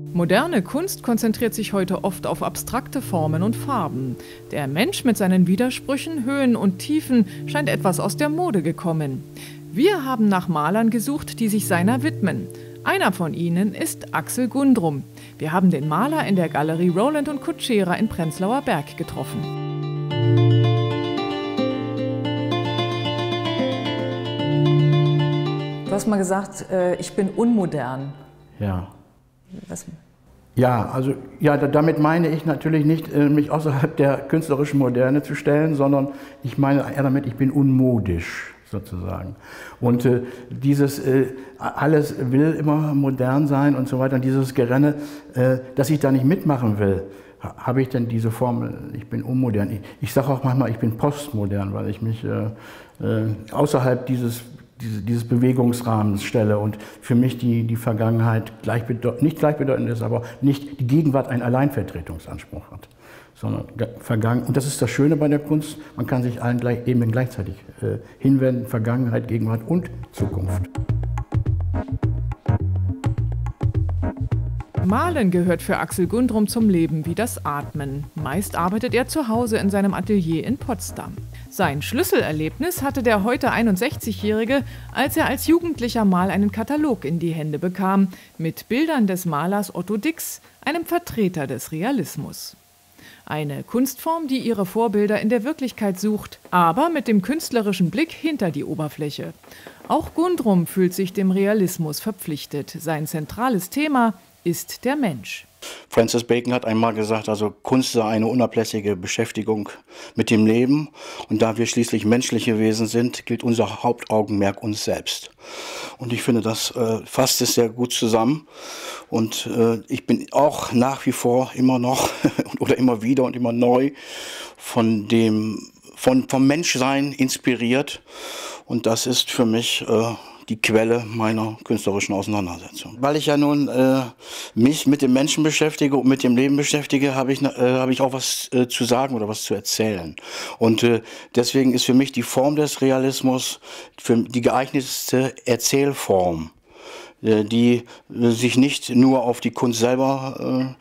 Moderne Kunst konzentriert sich heute oft auf abstrakte Formen und Farben. Der Mensch mit seinen Widersprüchen, Höhen und Tiefen scheint etwas aus der Mode gekommen. Wir haben nach Malern gesucht, die sich seiner widmen. Einer von ihnen ist Axel Gundrum. Wir haben den Maler in der Galerie Roland und Kutschera in Prenzlauer Berg getroffen. Du hast mal gesagt, ich bin unmodern. Ja. Was? Ja, damit meine ich natürlich nicht, mich außerhalb der künstlerischen Moderne zu stellen, sondern ich meine eher damit, ich bin unmodisch sozusagen. Und dieses alles will immer modern sein und so weiter, und dieses Gerenne, dass ich da nicht mitmachen will, habe ich denn diese Formel, ich bin unmodern. Ich sage auch manchmal, ich bin postmodern, weil ich mich außerhalb dieses Bewegungsrahmens stelle und für mich die Vergangenheit nicht gleichbedeutend ist, aber nicht die Gegenwart einen Alleinvertretungsanspruch hat, sondern Vergangenheit. Und das ist das Schöne bei der Kunst, man kann sich allen Ebenen gleichzeitig hinwenden, Vergangenheit, Gegenwart und Zukunft. Malen gehört für Axel Gundrum zum Leben wie das Atmen. Meist arbeitet er zu Hause in seinem Atelier in Potsdam. Sein Schlüsselerlebnis hatte der heute 61-Jährige, als er als Jugendlicher mal einen Katalog in die Hände bekam, mit Bildern des Malers Otto Dix, einem Vertreter des Realismus. Eine Kunstform, die ihre Vorbilder in der Wirklichkeit sucht, aber mit dem künstlerischen Blick hinter die Oberfläche. Auch Gundrum fühlt sich dem Realismus verpflichtet. Sein zentrales Thema ist der Mensch. Francis Bacon hat einmal gesagt, also Kunst sei eine unablässige Beschäftigung mit dem Leben. Und da wir schließlich menschliche Wesen sind, gilt unser Hauptaugenmerk uns selbst. Und ich finde, das fasst es sehr gut zusammen. Und ich bin auch nach wie vor immer noch oder immer wieder und immer neu vom Menschsein inspiriert. Und das ist für mich die Quelle meiner künstlerischen Auseinandersetzung. Weil ich ja nun mich mit dem Menschen beschäftige und mit dem Leben beschäftige, habe ich auch was zu sagen oder was zu erzählen. Und deswegen ist für mich die Form des Realismus für die geeignetste Erzählform, die sich nicht nur auf die Kunst selber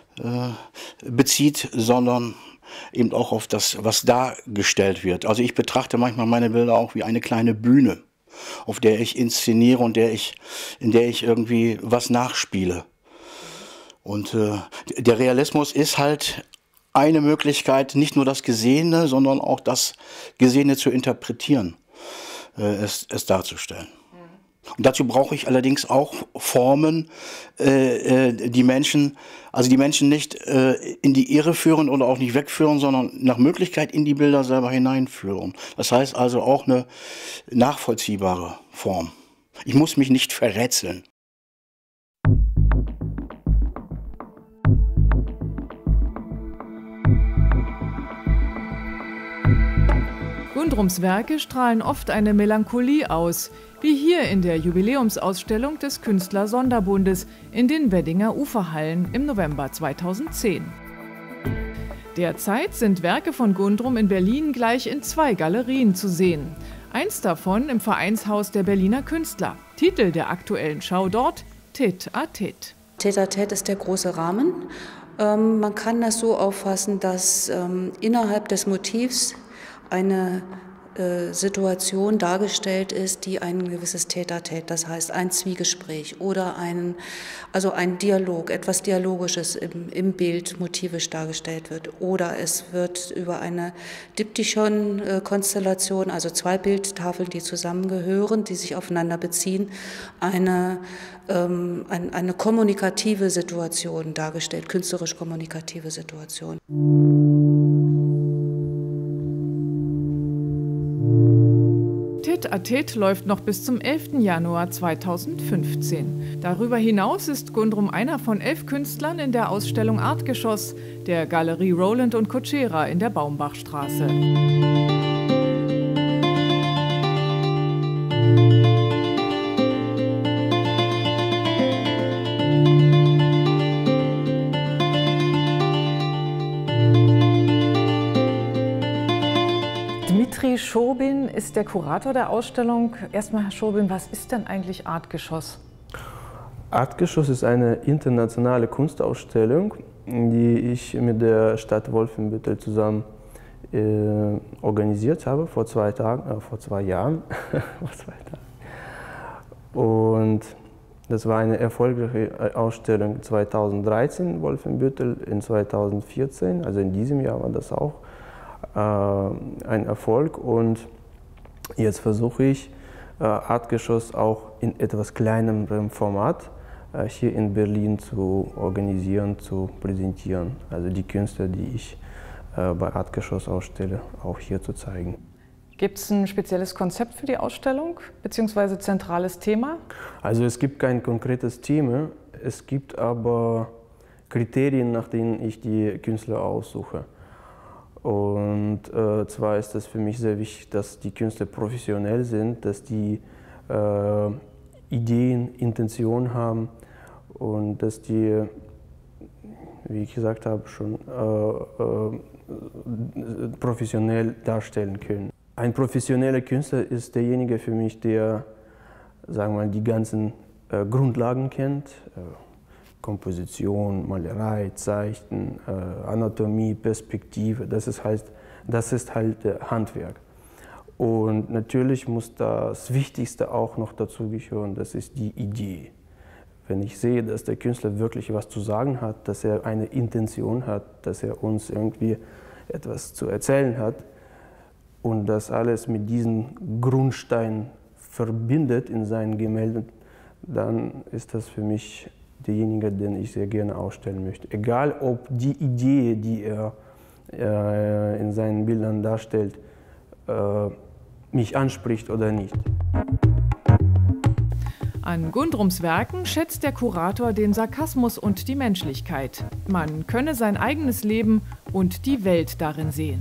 bezieht, sondern eben auch auf das, was dargestellt wird. Also ich betrachte manchmal meine Bilder auch wie eine kleine Bühne, auf der ich inszeniere und in der ich irgendwie was nachspiele. Und der Realismus ist halt eine Möglichkeit, nicht nur das Gesehene, sondern auch das Gesehene zu interpretieren, es darzustellen. Und dazu brauche ich allerdings auch Formen, die Menschen nicht in die Irre führen oder auch nicht wegführen, sondern nach Möglichkeit in die Bilder selber hineinführen. Das heißt also auch eine nachvollziehbare Form. Ich muss mich nicht verrätseln. Gundrums Werke strahlen oft eine Melancholie aus, wie hier in der Jubiläumsausstellung des Künstler-Sonderbundes in den Weddinger Uferhallen im November 2010. Derzeit sind Werke von Gundrum in Berlin gleich in 2 Galerien zu sehen. Eins davon im Vereinshaus der Berliner Künstler. Titel der aktuellen Schau dort: Tête à Tête. Tête à Tête ist der große Rahmen. Man kann das so auffassen, dass innerhalb des Motivs eine Situation dargestellt ist, die ein gewisses Tête-à-Tête, das heißt ein Zwiegespräch oder ein Dialog, etwas Dialogisches im Bild motivisch dargestellt wird. Oder es wird über eine Diptychon-Konstellation, also 2 Bildtafeln, die zusammengehören, die sich aufeinander beziehen, eine kommunikative Situation dargestellt, künstlerisch kommunikative Situation. Tête à Tête läuft noch bis zum 11. Januar 2015. Darüber hinaus ist Gundrum einer von 11 Künstlern in der Ausstellung Artgeschoss der Galerie Roland und Kutschera in der Baumbachstraße. Dmitri Schobin ist der Kurator der Ausstellung. Erstmal, Herr Schobin, was ist denn eigentlich Artgeschoss? Artgeschoss ist eine internationale Kunstausstellung, die ich mit der Stadt Wolfenbüttel zusammen organisiert habe vor 2 Jahren. Und das war eine erfolgreiche Ausstellung 2013 in Wolfenbüttel, in 2014, also in diesem Jahr war das auch ein Erfolg. Und jetzt versuche ich, Artgeschoss auch in etwas kleinerem Format hier in Berlin zu organisieren, zu präsentieren. Also die Künstler, die ich bei Artgeschoss ausstelle, auch hier zu zeigen. Gibt es ein spezielles Konzept für die Ausstellung bzw. zentrales Thema? Also es gibt kein konkretes Thema, es gibt aber Kriterien, nach denen ich die Künstler aussuche. Und zwar ist es für mich sehr wichtig, dass die Künstler professionell sind, dass die Ideen, Intentionen haben und dass die, wie ich gesagt habe, schon professionell darstellen können. Ein professioneller Künstler ist derjenige für mich, der, sagen wir mal, die ganzen Grundlagen kennt. Komposition, Malerei, Zeichnen, Anatomie, Perspektive, das ist halt Handwerk. Und natürlich muss das Wichtigste auch noch dazu gehören, das ist die Idee. Wenn ich sehe, dass der Künstler wirklich was zu sagen hat, dass er eine Intention hat, dass er uns irgendwie etwas zu erzählen hat und das alles mit diesen Grundsteinen verbindet in seinen Gemälden, dann ist das für mich derjenige, den ich sehr gerne ausstellen möchte. Egal, ob die Idee, die er in seinen Bildern darstellt, mich anspricht oder nicht. An Gundrums Werken schätzt der Kurator den Sarkasmus und die Menschlichkeit. Man könne sein eigenes Leben und die Welt darin sehen.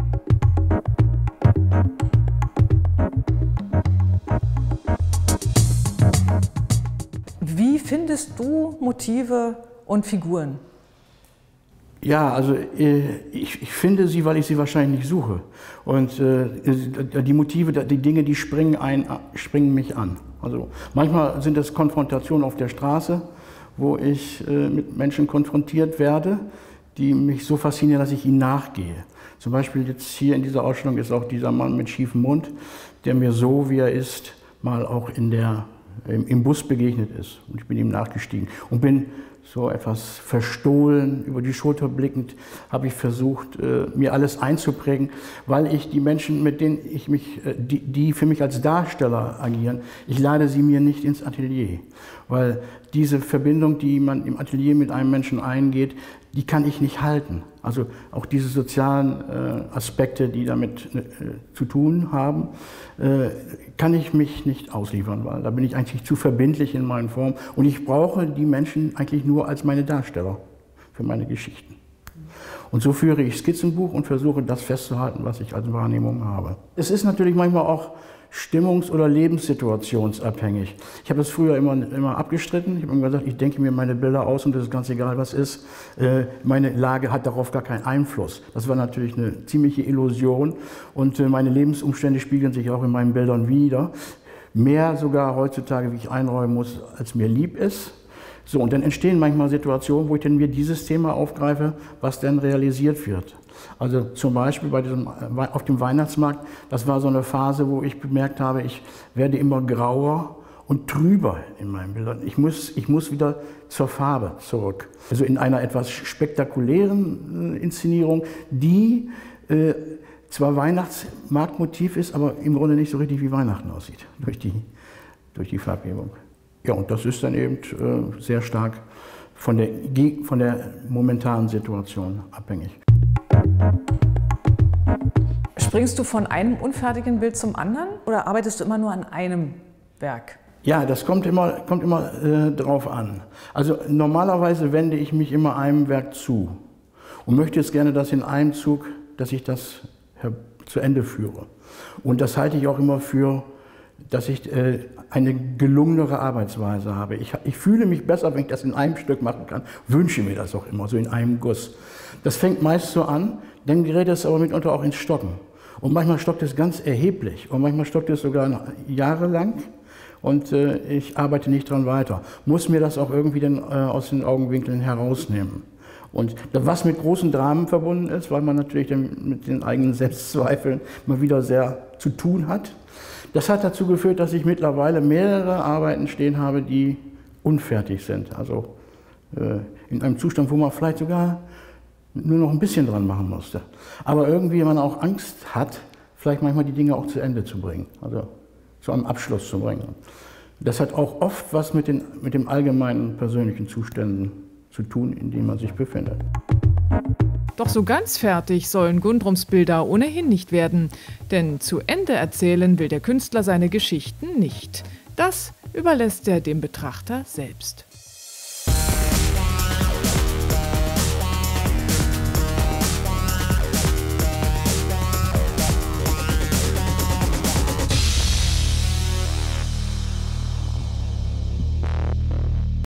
Wie findest du Motive und Figuren? Ja, also ich finde sie, weil ich sie wahrscheinlich nicht suche. Und die Motive, die Dinge, die springen mich an. Also manchmal sind es Konfrontationen auf der Straße, wo ich mit Menschen konfrontiert werde, die mich so faszinieren, dass ich ihnen nachgehe. Zum Beispiel jetzt hier in dieser Ausstellung ist auch dieser Mann mit schiefem Mund, der mir so, wie er ist, mal auch im Bus begegnet ist. Und ich bin ihm nachgestiegen und bin so etwas verstohlen, über die Schulter blickend, habe ich versucht, mir alles einzuprägen, weil ich die Menschen, mit denen ich mich, die für mich als Darsteller agieren, ich lade sie mir nicht ins Atelier. Weil diese Verbindung, die man im Atelier mit einem Menschen eingeht, die kann ich nicht halten. Also auch diese sozialen Aspekte, die damit zu tun haben, kann ich mich nicht ausliefern, weil da bin ich eigentlich zu verbindlich in meinen Formen. Und ich brauche die Menschen eigentlich nur als meine Darsteller für meine Geschichten. Und so führe ich Skizzenbuch und versuche das festzuhalten, was ich als Wahrnehmung habe. Es ist natürlich manchmal auch stimmungs- oder lebenssituationsabhängig. Ich habe das früher immer abgestritten. Ich habe immer gesagt, ich denke mir meine Bilder aus und es ist ganz egal, was ist. Meine Lage hat darauf gar keinen Einfluss. Das war natürlich eine ziemliche Illusion und meine Lebensumstände spiegeln sich auch in meinen Bildern wider. Mehr sogar heutzutage, wie ich einräumen muss, als mir lieb ist. So, und dann entstehen manchmal Situationen, wo ich dann mir dieses Thema aufgreife, was dann realisiert wird. Also zum Beispiel auf dem Weihnachtsmarkt, das war so eine Phase, wo ich bemerkt habe, ich werde immer grauer und trüber in meinen Bildern. Ich muss wieder zur Farbe zurück. Also in einer etwas spektakulären Inszenierung, die zwar Weihnachtsmarktmotiv ist, aber im Grunde nicht so richtig wie Weihnachten aussieht, durch die Farbgebung. Ja, und das ist dann eben sehr stark von der momentanen Situation abhängig. Springst du von einem unfertigen Bild zum anderen oder arbeitest du immer nur an einem Werk? Ja, das kommt immer drauf an. Also normalerweise wende ich mich immer einem Werk zu und möchte jetzt gerne, dass in einem Zug, dass ich das zu Ende führe. Und das halte ich auch immer für, dass ich eine gelungenere Arbeitsweise habe. Ich fühle mich besser, wenn ich das in einem Stück machen kann, wünsche mir das auch immer, so in einem Guss. Das fängt meist so an, dann gerät es aber mitunter auch ins Stocken. Und manchmal stockt es ganz erheblich und manchmal stockt es sogar jahrelang. und ich arbeite nicht dran weiter. Muss mir das auch irgendwie dann aus den Augenwinkeln herausnehmen. Und was mit großen Dramen verbunden ist, weil man natürlich dann mit den eigenen Selbstzweifeln mal wieder sehr zu tun hat. Das hat dazu geführt, dass ich mittlerweile mehrere Arbeiten stehen habe, die unfertig sind. Also in einem Zustand, wo man vielleicht sogar nur noch ein bisschen dran machen musste. Aber irgendwie man auch Angst hat, vielleicht manchmal die Dinge auch zu Ende zu bringen, also zu einem Abschluss zu bringen. Das hat auch oft was mit dem allgemeinen persönlichen Zuständen zu tun, in dem man sich befindet. Doch so ganz fertig sollen Gundrums Bilder ohnehin nicht werden, denn zu Ende erzählen will der Künstler seine Geschichten nicht. Das überlässt er dem Betrachter selbst.